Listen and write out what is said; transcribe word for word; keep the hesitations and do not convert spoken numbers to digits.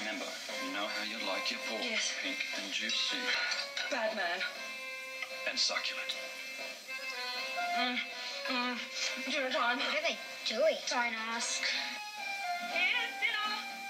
Remember, you know how you like your pork. Yes. Pink and juicy. Bad man. And succulent. Mm. Mm. Dinner time. What are they doing? Don't ask. Here's dinner.